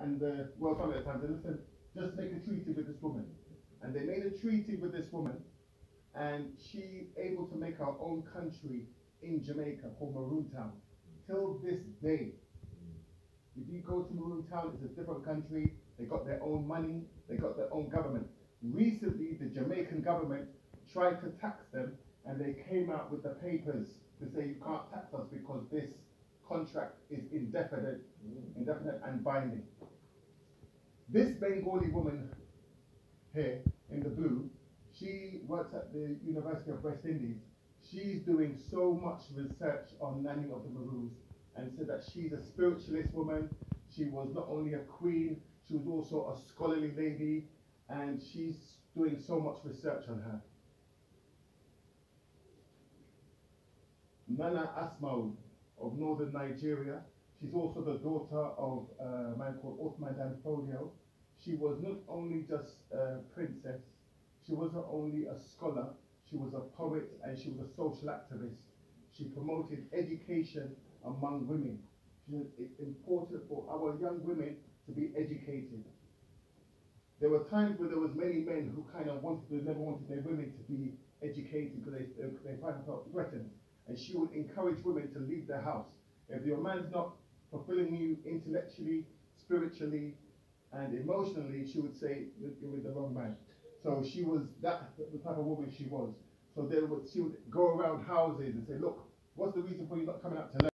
and the World Family at the time, they said, just make a treaty with this woman. And they made a treaty with this woman, and she able to make her own country in Jamaica called Maroon Town. Till this day, if you go to Maroon Town, it's a different country. They got their own money, they got their own government. Recently, the Jamaican government tried to tax them, and they came out with the papers to say you can't tax us because this contract is indefinite and binding. This Bengali woman here in the blue, she works at the University of West Indies. She's doing so much research on Nanny of the Maroons, and said that she's a spiritualist woman. She was not only a queen, she was also a scholarly lady, and she's doing so much research on her. Nana Asmau of northern Nigeria. She's also the daughter of a man called Othman Dan Fodio. She was not only just a princess, she wasn't only a scholar, she was a poet and she was a social activist. She promoted education among women. It's important for our young women to be educated. There were times where there was many men who kind of never wanted their women to be educated because they felt threatened. And she would encourage women to leave their house. If your man's not fulfilling you intellectually, spiritually, and emotionally, she would say you're with the wrong man. So she was the type of woman she was. So she would go around houses and say, look, what's the reason for you not coming out to learn?